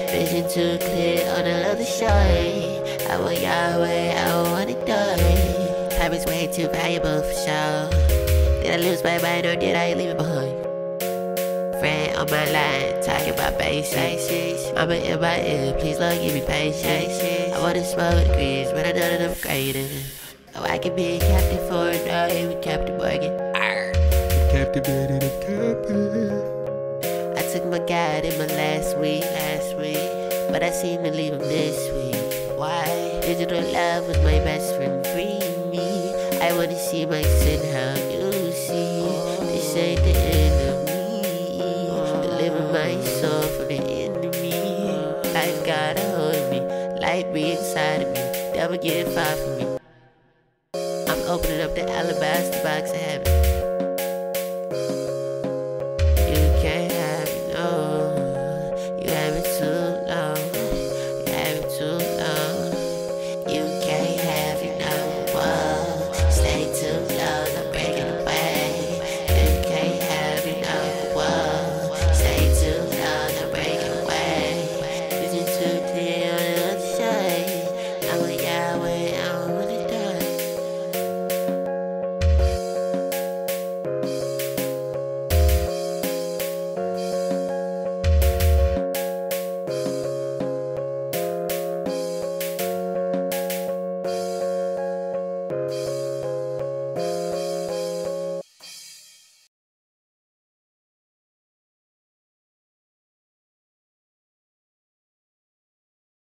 Vision too clear on another shore. I want your way, I don't want it die. Time is way too valuable for sure. Did I lose my mind or did I leave it behind? Friend on my line, talking about basics. Mama in my ear, please Lord give me patience. I wanna smoke the greens, but I know that I'm grading. Oh, I can be a captain for a night with Captain Morgan. Captivated and captive. I took my guide in my last week, but I seem to leave him this week. Why? Digital love with my best friend, free me. I wanna see my sin, how you see. This ain't the end of me. Deliver my soul from the enemy. Life gotta hold me, light be inside of me. Never get far from me.